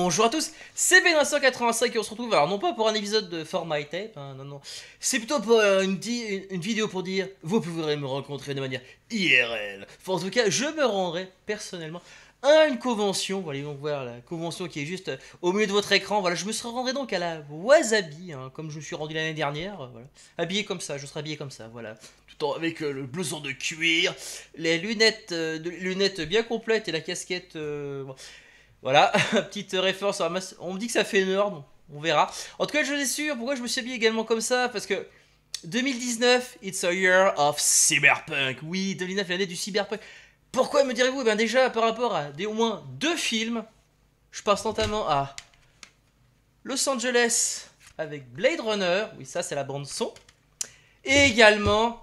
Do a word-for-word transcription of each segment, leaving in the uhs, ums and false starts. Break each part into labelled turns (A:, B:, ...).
A: Bonjour à tous, c'est B neuf cent quatre-vingt-cinq et on se retrouve, alors non pas pour un épisode de For My Tape, hein, non non, c'est plutôt pour euh, une, di- une vidéo pour dire, vous pourrez me rencontrer de manière I R L. Enfin, en tout cas, je me rendrai personnellement à une convention, voilà, donc voir la convention qui est juste euh, au milieu de votre écran, voilà, je me serai rendrai donc à la Wasabi, hein, comme je me suis rendu l'année dernière, euh, voilà, habillé comme ça, je serai habillé comme ça, voilà, tout en avec euh, le blouson de cuir, les lunettes, euh, de- lunettes bien complètes et la casquette... euh, bon, voilà, petite référence. À masse- On me dit que ça fait une heure, donc on verra. En tout cas, je suis sûr. Pourquoi je me suis habillé également comme ça? Parce que deux mille dix-neuf, it's a year of cyberpunk. Oui, deux mille dix-neuf, l'année du cyberpunk. Pourquoi me direz-vous? Eh bien déjà, par rapport à des, au moins deux films, je passe notamment à Los Angeles avec Blade Runner. Oui, ça c'est la bande son. Et également,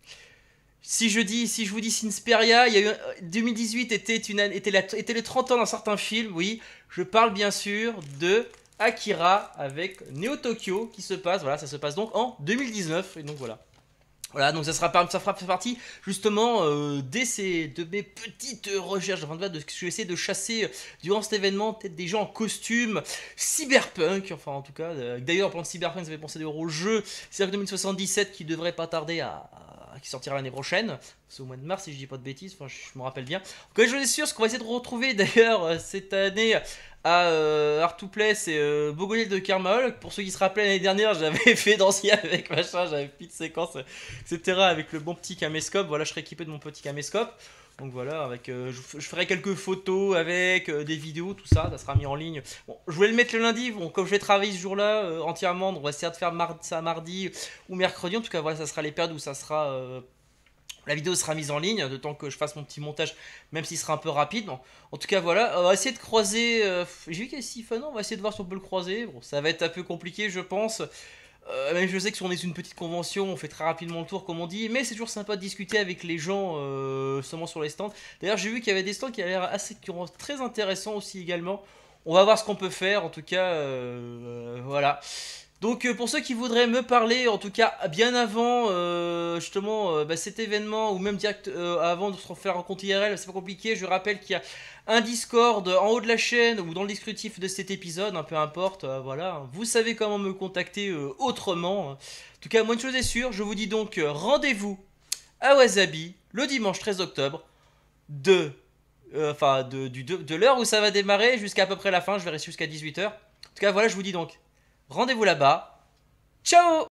A: si je dis, si je vous dis Sinsperia, il y a eu deux mille dix-huit était une année- était, la- était les trente ans d'un certain film. Oui, je parle bien sûr de Akira avec Neo Tokyo qui se passe. Voilà, ça se passe donc en deux mille dix-neuf et donc voilà. Voilà, donc ça sera par- ça fera partie justement euh, dès ces, de mes petites recherches, enfin de ce que je vais essayer de chasser euh, durant cet événement, peut-être des gens en costume cyberpunk, enfin en tout cas. euh, D'ailleurs, en parlant de cyberpunk, ça fait penser d'ailleurs au jeu Cyberpunk deux mille soixante-dix-sept qui devrait pas tarder à, à- qui sortira l'année prochaine. C'est au mois de mars si je dis pas de bêtises, enfin je, je me rappelle bien. Donc je suis sûr, ce qu'on va essayer de retrouver d'ailleurs euh, cette année à euh, Art to Play, c'est euh, Bogolil de Kermol. Pour ceux qui se rappellent, l'année dernière, j'avais fait d'anciens avec machin, j'avais plus de séquences, et cetera. Avec le bon petit caméscope. Voilà, je serai équipé de mon petit caméscope. Donc voilà, avec, euh, je, je ferai quelques photos avec euh, des vidéos, tout ça, ça sera mis en ligne. Bon, je voulais le mettre le lundi, bon, comme je vais travailler ce jour-là euh, entièrement, on va essayer de faire mar ça mardi ou mercredi. En tout cas, voilà, ça sera les périodes où ça sera. Euh, la vidéo sera mise en ligne, de temps que je fasse mon petit montage, même s'il sera un peu rapide. Bon, en tout cas, voilà, on va essayer de croiser. Euh, J'ai vu qu'il y a Siphon, on va essayer de voir si on peut le croiser. Bon, ça va être un peu compliqué, je pense. Euh, même je sais que si on est sur une petite convention, on fait très rapidement le tour, comme on dit. Mais c'est toujours sympa de discuter avec les gens, euh, seulement sur les stands. D'ailleurs, j'ai vu qu'il y avait des stands qui avaient l'air assez, qui ont très intéressants aussi également. On va voir ce qu'on peut faire, en tout cas, euh, euh, voilà. Donc euh, pour ceux qui voudraient me parler, en tout cas bien avant euh, justement euh, bah, cet événement ou même direct euh, avant de se faire en compte I R L, c'est pas compliqué. Je rappelle qu'il y a un Discord en haut de la chaîne ou dans le descriptif de cet épisode, hein, peu importe. Euh, voilà, vous savez comment me contacter euh, autrement. En tout cas, moi une chose est sûre, je vous dis donc euh, rendez-vous à Wasabi le dimanche treize octobre de euh, enfin de, du- de, de l'heure où ça va démarrer jusqu'à à peu près la fin. Je vais rester jusqu'à dix-huit heures. En tout cas, voilà, je vous dis donc rendez-vous là-bas. Ciao!